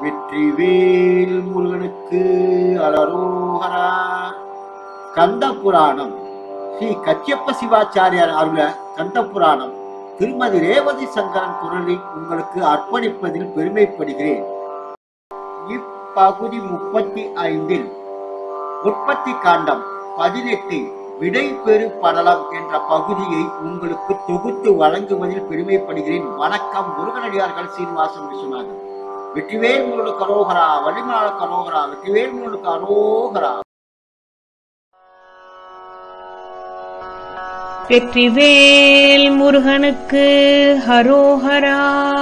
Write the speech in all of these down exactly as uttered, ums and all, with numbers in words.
வெற்றிவேல் முருகனுக்கு அரோகரா. கந்த புராணம் ஸ்ரீ கச்சியப்ப சிவாச்சாரியார் அருள கந்த புராணம் திருமதி ரேவதி சங்கரன் குரலில் உங்களுக்கு அர்ப்பணிப்பதில் பெருமைப்படுகிறேன். இப்பகுதி முப்பத்தி ஐந்தில் உற்பத்தி காண்டம் பதினெட்டு விடை பெறு படலம் என்ற பகுதியை உங்களுக்கு தொகுத்து வழங்குவதில் பெருமைப்படுகிறேன். வணக்கம். முருகனடியார்கள் சீனிவாசன் விஸ்வநாதன். வெற்றிவேல் முருகனுக்கு அரோகரா, வள்ளிமலாளுக்கு அரோகரா, வெற்றிவேல் முருகனுக்கு அரோகரா. வெற்றிவேல் முருகனுக்கு அரோகரா.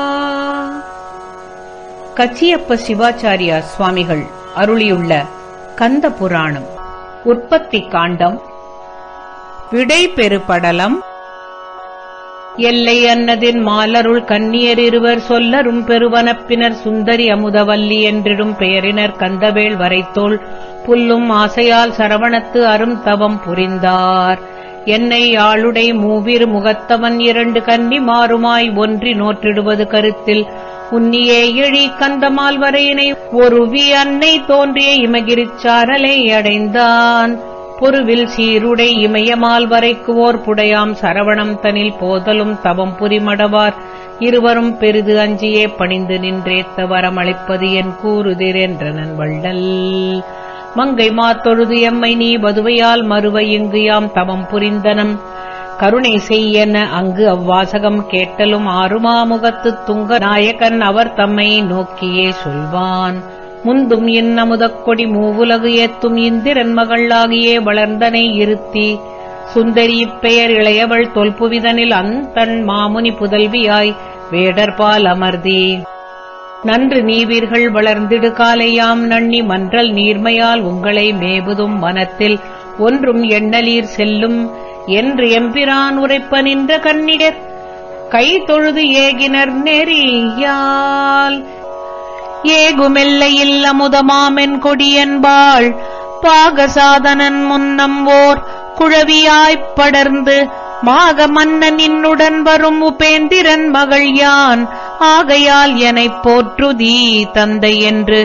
கச்சியப்ப சிவாச்சாரியார் சுவாமிகள் அருளியுள்ள கந்த புராணம் உற்பத்தி காண்டம் விடை பெறு படலம். எல்லை அன்னதின் மாலருள் கன்னியர் இருவர் சொல்லரும் பெருவனப்பினர் சுந்தரி அமுதவல்லி என்றிடும் பெயரினர் கந்தவேள் வரைத்தோள் புல்லும் ஆசையால் சரவணத்து அரும் தவம் புரிந்தார். என்னை ஆளுடை மூவிரு முகத்தவன் இரண்டு கன்னி மாறுமாய் ஒன்றி நோற்றிடுவது கருத்தில் உன்னியே எழி கந்தமால் வரையினை ஒருவி அன்னை தோன்றிய இமகிரிச்சாரலை அடைந்தான். பொருவில் சீருடை இமயமால் வரைக்குவோர் புடையாம் சரவணம் தனில் போதலும் தவம் புரிமடவார் இருவரும் பெரிது அஞ்சியே பணிந்து நின்றேத்த வரமளிப்பது என் கூறுதிர் என்றனன் வள்ளல். மங்கை மாத்தொழுது எம்மை நீ வதுவையால் மறுவை இங்கு யாம் தவம் புரிந்தனம் கருணை செய்யன அங்கு அவ்வாசகம் கேட்டலும் ஆறுமாமுகத்து துங்க நாயகன் அவர் தம்மை நோக்கியே சொல்வான். முந்தும் இன்னமுதக் கொடி மூவுலகு ஏத்தும் இந்திரன் மகளாகியே வளர்ந்தனை இருத்தி சுந்தரி இப்பெயர் இளையவள் தொல்புவிதனில் அந்தன் மாமுனி புதல்வியாய் வேடர்பால் அமர்தி நன்று நீவீர்கள் வளர்ந்திடு காலையாம் நன்னி மன்றல் நீர்மையால் உங்களை மேபுதும் வனத்தில் ஒன்றும் எண்ணலீர் செல்லும் என்று எம்பிரான் உரைப்ப நின்ற கன்னிடர் கை தொழுது ஏகினர் நெறியால். ஏகுமெல்லையில் அமுதமாமென் கொடியன்பாள் பாகசாதனன் முன்னம் ஓர் குழவியாய்ப் படர்ந்து மாக மன்னன் இன்னுடன் வரும் உபேந்திரன் மகள் யான் ஆகையால் எனப் போற்றுதி தந்தை என்று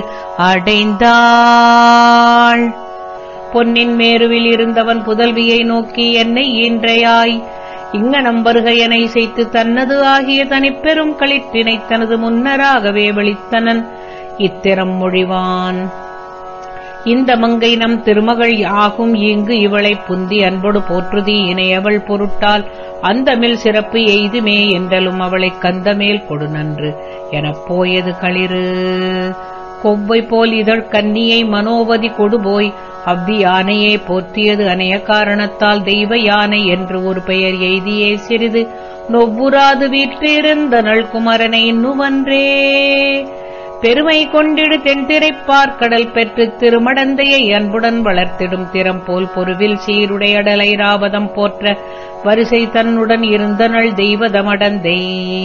அடைந்தாள். பொன்னின் மேருவில் இருந்தவன் புதல்வியை நோக்கி என்னை ஈன்றையாய் இங்கனம் வருகையனை செய்து தன்னது ஆகிய தனிப்பெரும் களிற்றினை தனது முன்னராகவே வெளித்தனன் இத்திறம் மொழிவான். இந்த மங்கை நம் திருமகள் ஆகும் இங்கு இவளை புந்தி அன்பொடு போற்றுதி இணையவள் பொருட்டால் அந்தமில் சிறப்பு எய்துமே என்றலும் அவளைக் கந்தமேல் கொடு நன்று எனப் போயது களிறு. கொவ்வை போல் இதழ் கன்னியை மனோவதி கொடுபோய் அவ்வி யானையே போற்றியது அணைய காரணத்தால் தெய்வ யானை என்று ஒரு பெயர் எய்தியே சிறிது நொவ்வுராது வீற்றிருந்த நல்குமரனை இன்னுவன்றே பெருமை கொண்டிடு தென்திரைப்பார் கடல் பெற்று திருமடந்தையை அன்புடன் வளர்த்திடும் திறம் போல் பொருவில் சீருடையடலை ராவதம் போற்ற வரிசை தன்னுடன் இருந்தனள் தெய்வதமடந்தை.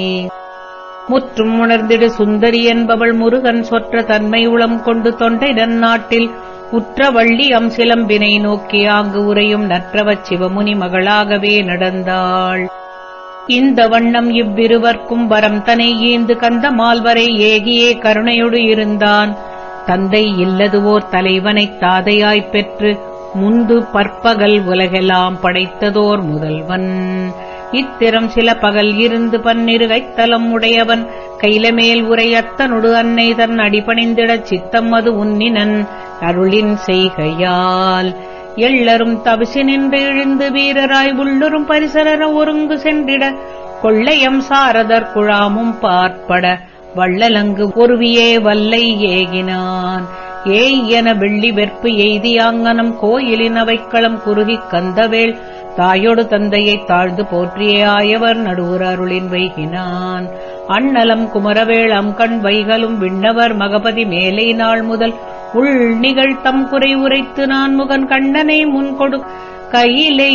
முற்றும் உணர்ந்திடு சுந்தரி என்பவள் முருகன் சொற்ற தன்மை உளம் கொண்டு தொண்டை நன்னாட்டில் உற்ற வள்ளி அம் சிலம்பினை நோக்கி ஆங்கு உரையும் நற்றவச் சிவமுனி மகளாகவே நடந்தாள். இந்த வண்ணம் இவ்விருவர்க்கும் வரம் தனை ஈந்து கந்த மால்வரை ஏகியே கருணையொடு இருந்தான். தந்தை இல்லதுவோர் தலைவனைத் தாதையாய்ப் பெற்று முந்து பற்பகல் உலகெல்லாம் படைத்ததோர் முதல்வன். இத்திறம் சில பகல் இருந்து பன்னிருகைத்தலம் உடையவன் கைலமேல் உரையத்தனொடு அன்னை தன் அடிபணிந்திடச் சித்தம் அது உன்னினன் அருளின் செய்கையால். எள்ளரும் தவிசி நின்று இழிந்து வீரராய் உள்ளுரும் பரிசரர ஒருங்கு சென்றிட கொள்ளையம் சாரதர் குழாமும் பார்ப்பட வள்ளலங்கு ஒருவியே வல்லை ஏகினான். ஏய் என வெள்ளி வெற்பு எய்தியாங்கனம் கோயிலின் அவைக்களம் குறுகிக் கந்தவேள் தாயொடு தந்தையைத் தாழ்ந்து போற்றியே ஆயவர் நடுவுற அருளின் வைகினான். அண்ணலம் குமரவேள் அம்கண் வைகளும் விண்ணவர் மகபதி மேலை நாள் முதல் உள் நிகழ்த்தம் குறை உரைத்து நான் முகன் கண்ணனை முன்கொடு கையிலை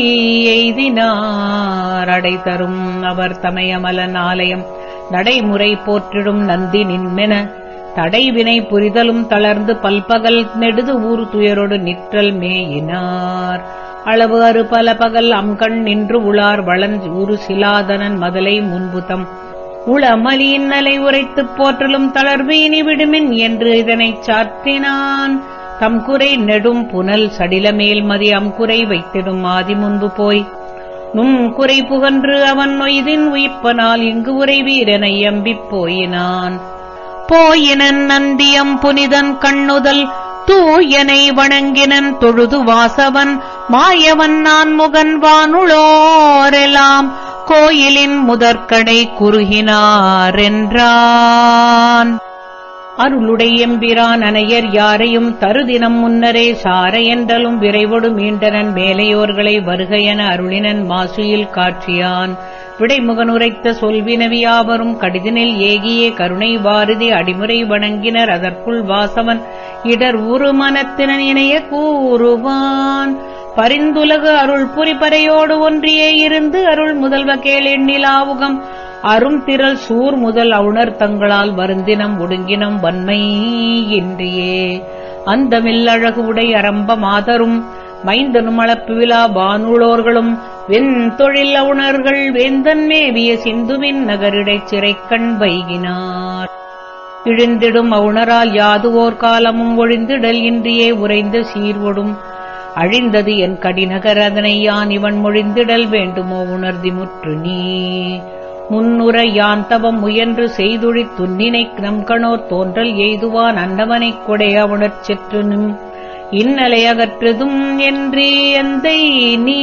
எய்தினார். அடை தரும் அவர் தமயமலன் ஆலயம் நடைமுறை போற்றிடும் நந்தி நின்மென தடைவினை புரிதலும் தளர்ந்து பல்பகல் நெடுது ஊர் துயரொடு நிற்றல் மேயினார். அளவு அறு பல பகல் அம்கண் நின்று உளார் வளன் ஊரு சிலாதனன் மதலை முன்புதம் உளமலியின் நலை உரைத்துப் போற்றலும் தளர்வீனி விடுமின் என்று இதனைச் சாற்றினான். தம் குறை நெடும் புனல் சடிலமேல் மதி அம்குறை வைத்திடும் ஆதி முன்பு போய் நும் குறை புகன்று அவன் நொய்தின் உயிப்பனால் இங்கு உரை வீரனை எம்பிப் போயினான். போயினன் நந்தியம் புனிதன் கண்ணுதல் தூயனை வணங்கினன் தொழுது வாசவன் மாயவன் நான் முகன் வானுளோரெல்லாம் கோயிலின் முதற்கடை குறுகினார் என்றான். அருளுடை எம்பிரான் அனையர் யாரையும் தருதினம் முன்னரே சார என்றலும் விரைவொடு மீண்டனன் மேலையோர்களை வருக என அருளினன் மாசுயில் காட்சியான். விடைமுகனுரைத்த சொல்வினவியாவரும் கடிதினில் ஏகியே கருணை வாரிதி அடிமுறை வணங்கினர். அதற்குள் வாசவன் இடர் உரு மனத்தினன் இணைய கூறுவான். பரிந்துலகு அருள் புரிபறையோடு ஒன்றியே இருந்து அருள் முதல்வ கேளெண்ணிலாவுகம் அரும் திரள் சூர் முதல் அவுணர் தங்களால் வருந்தினம் ஒடுங்கினம் வன்மை இன்றியே அந்தமில் அழகு உடை அரம்ப மாதரும் மைந்தனும் அளப்பு விழா வானுளோர்களும் வெண் தொழில் அவுணர்கள் வேந்தன் மேவிய சிந்துவின் நகரிடைச் சிறைக்கண் வைகினார். இழிந்திடும் அவுணரால் யாதுவோர் காலமும் ஒழிந்திடல் இன்றியே உறைந்த சீர்வொடும் அழிந்தது என் கடிநகர் அதனை யான் இவன் மொழிந்திடல் வேண்டுமோ உணர்தி முற்று நீ முன்னுற யான் தவம் முயன்று செய்துழித் துன்னினை நம்கணோர் தோன்றல் எய்துவான் அன்னவனைக் கொடைய உணர்ச்செற்றுனும் இன்னலை அகற்றதும் என்றே எந்தை நீ.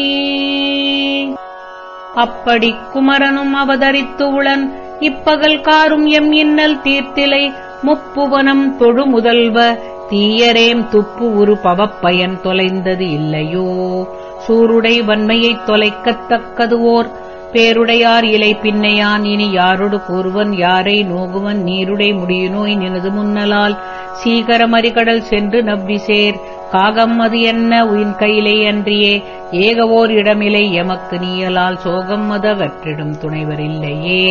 அப்படி குமரனும் அவதரித்து உளன் இப்பகல் காரும் எம் இன்னல் தீர்த்திலை முப்புவனம் தொழு முதல்வ தீயரேம் துப்பு உரு பவப்பயன் தொலைந்தது இல்லையோ சூருடை வன்மையைத் தொலைக்கத்தக்கதுவோர் பேருடையார் இலை பின்னையான் இனி யாரொடு கூறுவன் யாரை நோகுவன் நீருடை முடியுநோய் நினது முன்னலால் சீகரமறிகடல் சென்று நவ்விசேர் காகம் அது என்ன உயின் கையிலை அன்றியே ஏகவோர் இடமிலை எமக்கு நீயலால் சோகம் அது அகற்றிடும் துணைவரில்லையே.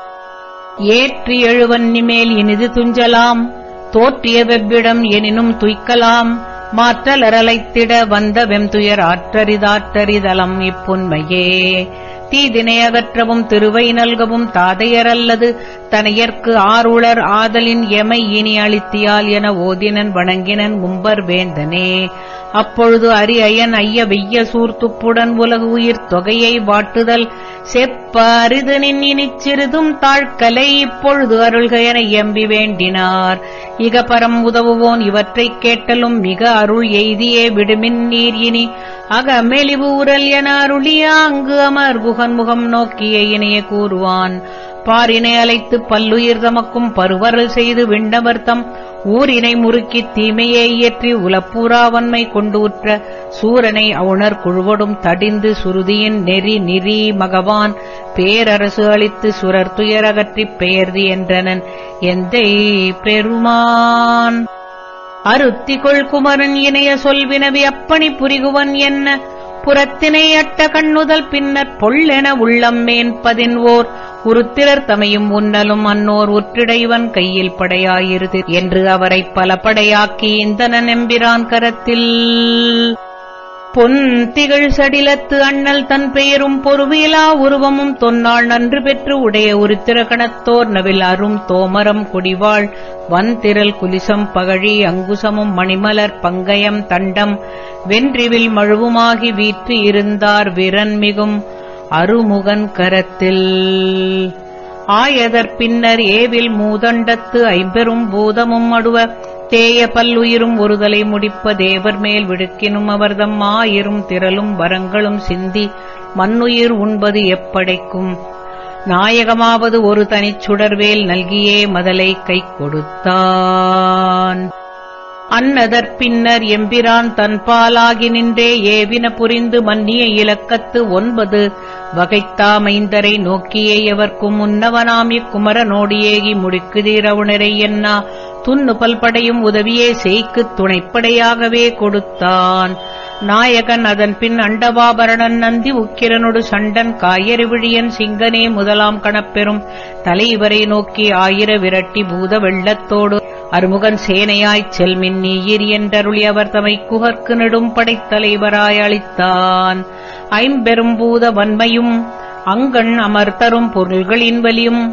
ஏற்றி எழுவன்னிமேல் இனிது துஞ்சலாம் தோற்றிய வெவ்விடம் எனினும் துய்க்கலாம் மாற்றலரலைத்திட வந்த வெம்துயர் ஆற்றரிதாற்றரிதலம் இப்புண்மையே. தீதினை அகற்றவும் திருவை நல்கவும் தாதையரல்லது தனையர்க்கு ஆருளர் ஆதலின் எமை இனி அளித்தியால் என ஓதினன் வணங்கினன் மும்பர் வேந்தனே. அப்பொழுது அரி அயன் ஐய வெய்ய சூர்த்துப்புடன் உலகு உயிர் தொகையை வாட்டுதல் செப்ப அரிது நின் இனிச் சிறிதும் தாழ்கலை இப்பொழுது அருள்க என எம்பி வேண்டினார். இகபரம் உதவுவோன் இவற்றைக் கேட்டலும் மிக அருள் எய்தியே விடுமின் நீர் இனி அக மெலிவு உரல் என அருளிய அங்கு அமர் குகன்முகம் நோக்கிய இணைய கூறுவான். பாரினை அழைத்து பல்லுயிர் தமக்கும் பருவரல் செய்து விண்ணவர்த்தம் ஊரினை முறுக்கித் தீமையை இயற்றி உலப்பூராவன்மை கொண்டு உற்ற சூரனை அவுணர் குழுவடும் தடிந்து சுருதியின் நெறி நிறி மகவான் பேரரசு அளித்து சுரர் துயரகற்றிப் பெயர்தி என்றனன் எந்தை பெருமான். அருத்திகொள் குமரன் இணைய சொல்வினவி அப்பணி புரிகுவன் என்ன புறத்தினை அட்ட கண்ணுதல் பின்னர் பொல்லென உள்ளம் மேன்பதின்வோர் உருத்திரர் தமையும் உன்னலும் அன்னோர் உற்றிடைவன் கையில் படையாயிருது என்று அவரைப் பல படையாக்கி இந்தனன் எம்பிரான் கரத்தில் பொன் திகழ் சடிலத்து அண்ணல் தன் பெயரும் பொறுவிலா உருவமும் தொன்னாள் நன்று பெற்று உடைய உருத்திரகணத்தோர் நவில் அரும் தோமரம் கொடிவாள் வன்திரல் குலிசம் பகழி அங்குசமும் மணிமலர் பங்கயம் தண்டம் வென்றிவில் மழுவுமாகி வீற்று இருந்தார் விரன் மிகும் அருமுகன் கரத்தில். ஆயதற் பின்னர் ஏவில் மூதண்டத்து ஐம்பெரும் பூதமும் அடுவ தேய பல்லுயிரும் ஒருதலை முடிப்ப தேவர் மேல் விடுக்கினும் அவர்தம் ஆயிரும் திரளும் வரங்களும் சிந்தி மண்ணுயிர் உண்பது எப்படைக்கும் நாயகமாவது ஒரு தனிச் சுடர்வேல் நல்கியே மதலை கை கொடுத்தான். அன்னதற் பின்னர் எம்பிரான் தன்பாலாகி நின்றே ஏவின புரிந்து மன்னிய இலக்கத்து ஒன்பது வகைத்தாமைந்தரை நோக்கியே எவர்க்கும் முன்னவனாம் இக்குமரனோடு ஏகி முடிக்குதீரவுணரை என்னா துண்ணு பல்படையும் உதவியே செய்க்குத் துணைப்படையாகவே கொடுத்தான். நாயகன் அதன் பின் அண்டவாபரணன் நந்தி உக்கிரனொடு சண்டன் காயறு விழியன் சிங்கனே முதலாம் கணப்பெறும் தலைவரை நோக்கி ஆயிர விரட்டி பூத வெள்ளத்தோடு அருமுகன் சேனையாய்ச் செல்மின் நீயிர் என்றருளி அவர் தமை குகர்க்கு நெடும் படைத்தலைவராய் அளித்தான். ஐம்பெரும் பூத வன்மையும் அங்கண் அமர்த்தரும் பொருள்களின் வலியும்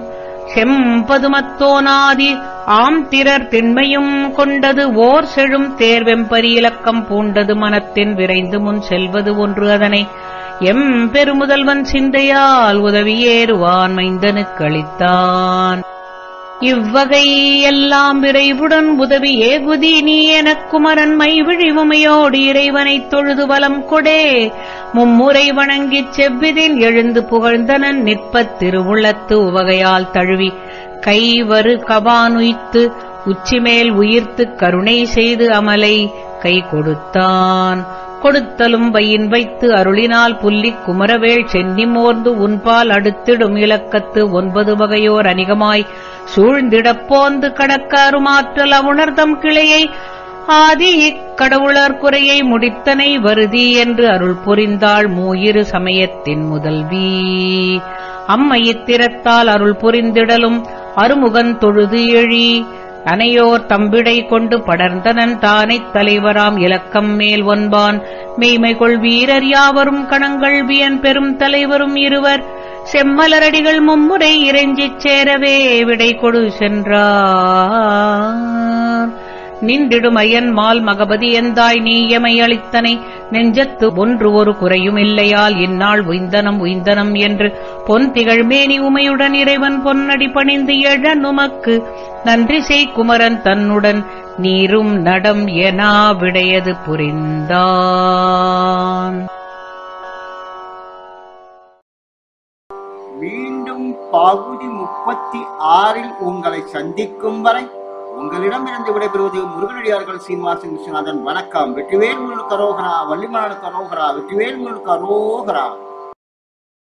செம்பதுமத்தோனாதி ஆம் திரர் திண்மையும் கொண்டது ஓர் செழும் தேர்வெம்பரி இலக்கம் பூண்டது மனத்தின் விரைந்து முன் செல்வது ஒன்று அதனை எம் பெருமுதல்வன் சிந்தையால் உதவியேறுவான் மைந்தனுக்கு அளித்தான். இவ்வகை எல்லாம் விரைவுடன் உதவி ஏகுதி நீ எனக் குமரன் மைவிழி உமையோடு இறைவனைத் தொழுது வலம் கொடே மும்முறை வணங்கிச் செவ்விதின் எழுந்து புகழ்ந்தனன் நிற்பத் திருவுள்ளத்து உவகையால் தழுவி கைவரு கவானுய்த்து உச்சிமேல் உயிர்த்துக் கருணை செய்து அமலை கை கொடுத்தான். கொடுத்தலும் வையின் வைத்து அருளினால் புல்லிக் குமரவேள் சென்னி மோர்ந்து உன்பால் அடுத்திடும் இலக்கத்து ஒன்பது வகையோர் அணிகமாய் சூழ்ந்திடப் போந்து கடக்காருமாற்றல் அவுணர்தம் கிளையை ஆதி இக்கடவுளர் குறையை முடித்தனை வருதி என்று அருள் புரிந்தாள் மூயிரு சமயத்தின் முதல்வி. அம்மையித்திரத்தால் அருள் புரிந்திடலும் அருமுகன் தொழுது எழி அனையோர் தம்பிடை கொண்டு படர்ந்தனன் தானைத் தலைவராம் இலக்கம் மேல் ஒன்பான் மெய்மைகொள் வீரர் யாவரும் கணங்கள் வியன் பெரும் தலைவரும் இருவர் செம்மலரடிகள் மும்முறை இறைஞ்சிச் சேரவே விடை கொடு சென்றார். நின்றிடும் அயன் மால் மகபதி எந்தாய் நீ எமை அளித்தனை நெஞ்சத்து ஒன்று ஒரு குறையும் இல்லையால் இந்நாள் உய்ந்தனம் உய்ந்தனம் என்று பொன் திகழ்மேனி உமையுடன் இறைவன் பொன்னடி பணிந்து எழ நுமக்கு நன்றி செய் குமரன் தன்னுடன் நீரும் நடம் எனா விடையது புரிந்தான். மீண்டும் பகுதி முப்பத்தி ஆறில் உங்களை சந்திக்கும் வரை உங்களிடமிருந்து விடைபெறுவது முருகனடியார்கள் சீனிவாசன் விஸ்வநாதன். வணக்கம். வெற்றிவேல் முருகனுக்கு அரோகரா, வள்ளிமலனுக்கு அரோகரா, வெற்றிவேல் முருகனுக்கு அரோகரா.